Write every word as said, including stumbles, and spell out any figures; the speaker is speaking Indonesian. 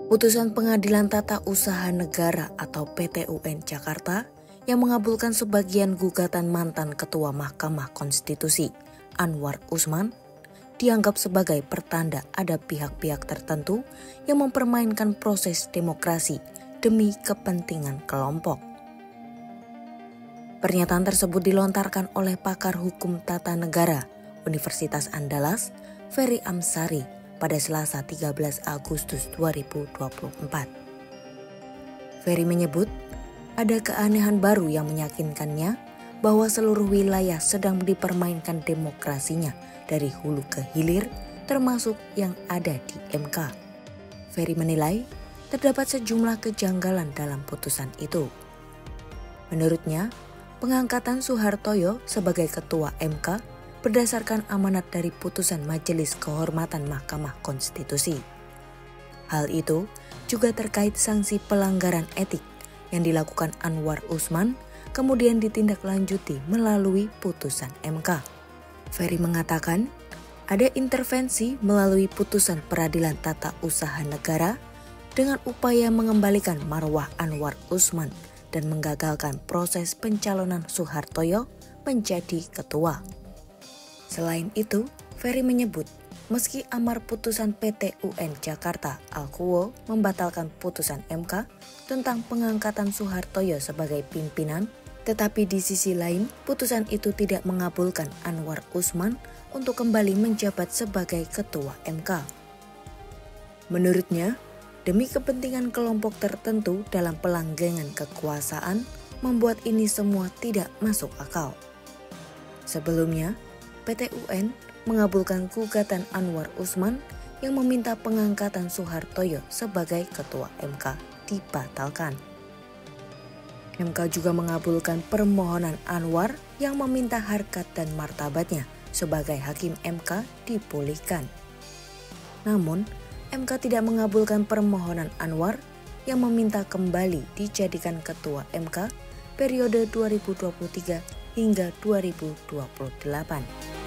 Putusan Pengadilan Tata Usaha Negara atau P T U N Jakarta yang mengabulkan sebagian gugatan mantan Ketua Mahkamah Konstitusi Anwar Usman dianggap sebagai pertanda ada pihak-pihak tertentu yang mempermainkan proses demokrasi demi kepentingan kelompok. Pernyataan tersebut dilontarkan oleh pakar hukum tata negara Universitas Andalas, Ferry Amsari, pada Selasa tiga belas Agustus dua ribu dua puluh empat. Ferry menyebut ada keanehan baru yang meyakinkannya bahwa seluruh wilayah sedang dipermainkan demokrasinya dari hulu ke hilir, termasuk yang ada di M K. Ferry menilai terdapat sejumlah kejanggalan dalam putusan itu. Menurutnya, pengangkatan Suhartoyo sebagai Ketua M K berdasarkan amanat dari putusan Majelis Kehormatan Mahkamah Konstitusi. Hal itu juga terkait sanksi pelanggaran etik yang dilakukan Anwar Usman kemudian ditindaklanjuti melalui putusan M K. Ferry mengatakan ada intervensi melalui putusan Peradilan Tata Usaha Negara dengan upaya mengembalikan marwah Anwar Usman dan menggagalkan proses pencalonan Suhartoyo menjadi ketua. Selain itu, Ferry menyebut meski amar putusan P T U N Jakarta Al-Quwo membatalkan putusan M K tentang pengangkatan Suhartoyo sebagai pimpinan, tetapi di sisi lain putusan itu tidak mengabulkan Anwar Usman untuk kembali menjabat sebagai ketua M K. Menurutnya, demi kepentingan kelompok tertentu dalam pelanggengan kekuasaan membuat ini semua tidak masuk akal. Sebelumnya, P T U N mengabulkan gugatan Anwar Usman yang meminta pengangkatan Suhartoyo sebagai ketua M K dibatalkan. M K juga mengabulkan permohonan Anwar yang meminta harkat dan martabatnya sebagai hakim M K dipulihkan. Namun, M K tidak mengabulkan permohonan Anwar yang meminta kembali dijadikan ketua M K periode dua ribu dua puluh tiga hingga dua ribu dua puluh delapan.